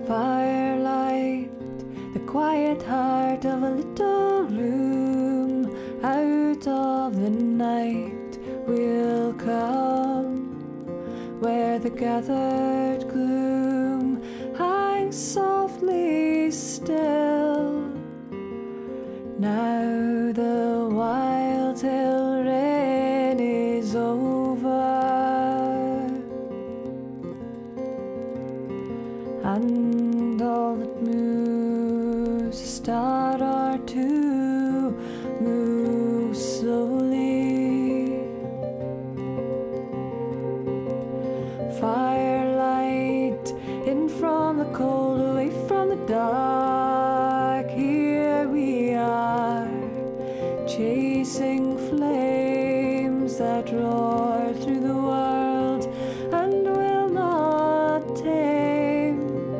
Firelight, the quiet heart of a little room, out of the night we'll come, where the gathered gloom hangs softly still. Now the wild hill rain is over, and all that moves, a star or two, moves slowly. Firelight, in from the cold, away from the dark, here we are, chasing flames that roar through the world and will not tame.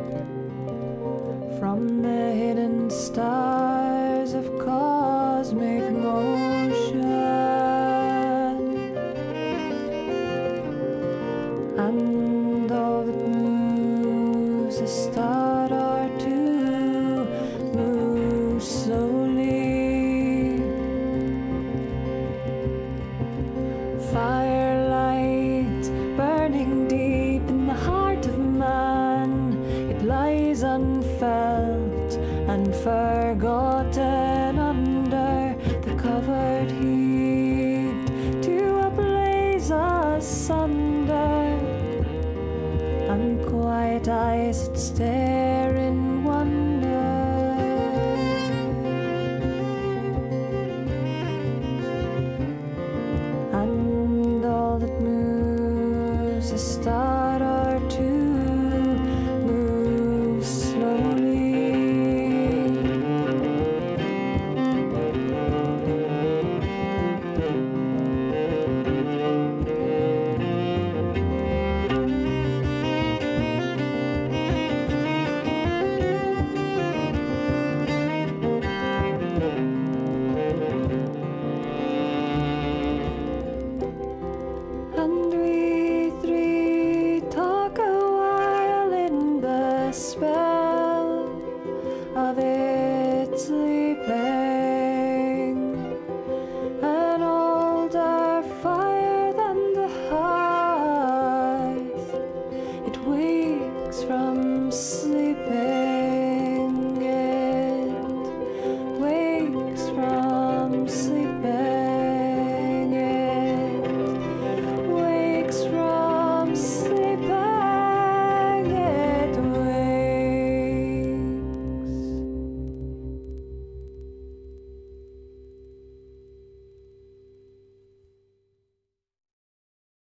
From the hidden stars of cosmic motion, and all that moves, a star or two, moves slowly. Firelight, burning deep in the heart of man, it lies unfelt and forgotten under the covered heat, to a blaze asunder, and quiet eyes that stare